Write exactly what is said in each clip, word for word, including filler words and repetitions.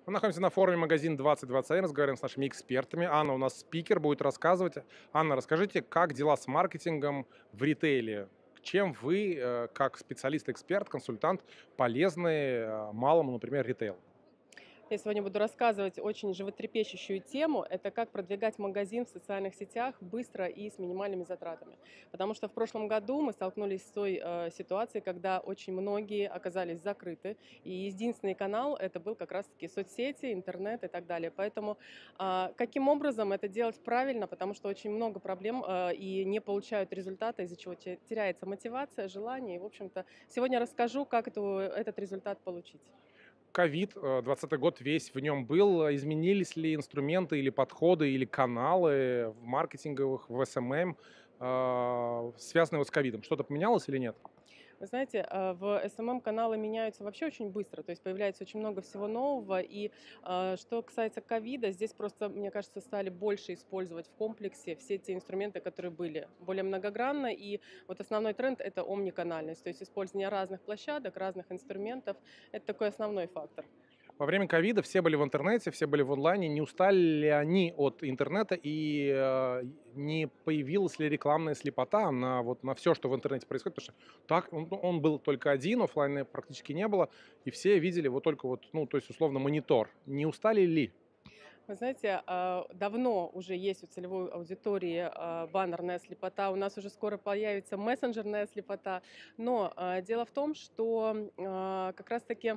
Мы находимся на форуме «Магазин двадцать двадцать один», разговариваем с нашими экспертами. Анна у нас спикер, будет рассказывать. Анна, расскажите, как дела с маркетингом в ритейле? Чем вы, э, как специалист-эксперт, консультант, полезны э, малому, например, ритейлу? Я сегодня буду рассказывать очень животрепещущую тему. Это как продвигать магазин в социальных сетях быстро и с минимальными затратами. Потому что в прошлом году мы столкнулись с той э, ситуацией, когда очень многие оказались закрыты. И единственный канал это был как раз-таки соцсети, интернет и так далее. Поэтому э, каким образом это делать правильно? Потому что очень много проблем э, и не получают результата, из-за чего те- теряется мотивация, желание. И, в общем-то, сегодня расскажу, как эту, этот результат получить. Ковид, э, двадцатый год весь в нем был. Изменились ли инструменты или подходы, или каналы в маркетинговых, в эс эм эм, э, связанные вот с ковидом? Что-то поменялось или нет? Вы знаете, э, в эс эм эм каналы меняются вообще очень быстро, то есть появляется очень много всего нового. И э, что касается ковида, здесь просто, мне кажется, стали больше использовать в комплексе все те инструменты, которые были более многогранно. И вот основной тренд – это омниканальность, то есть использование разных площадок, разных инструментов. Это такой основной фактор. Во время ковида все были в интернете, все были в онлайне. Не устали ли они от интернета и э, не появилась ли рекламная слепота на, вот, на все, что в интернете происходит? Потому что так он, ну, он был только один, оффлайна практически не было, и все видели вот только вот, ну, то есть условно монитор. Не устали ли? Вы знаете, а, давно уже есть у целевой аудитории а, баннерная слепота, у нас уже скоро появится мессенджерная слепота, но а, дело в том, что а, как раз-таки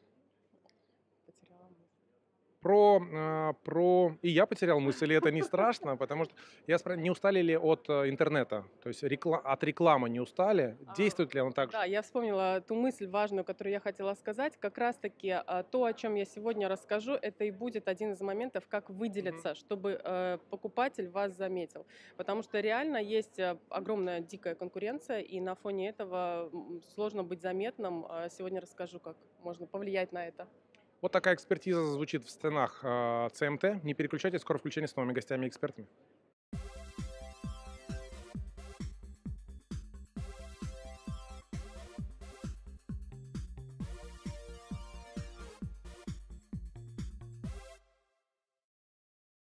потеряла мысль. Про, э, про... И я потерял мысль, и это не страшно, потому что я спрашиваю, не устали ли от э, интернета? То есть рекла- от рекламы не устали? А, Действует ли он так же? Да, я вспомнила ту мысль важную, которую я хотела сказать. Как раз-таки а, то, о чем я сегодня расскажу, это и будет один из моментов, как Мгм. выделиться, чтобы э, покупатель вас заметил. Потому что реально есть э, огромная дикая конкуренция, и на фоне этого м, сложно быть заметным. А Сегодня расскажу, как можно повлиять на это. Вот такая экспертиза звучит в стенах э, цэ эм тэ. Не переключайтесь, скоро включение с новыми гостями и экспертами.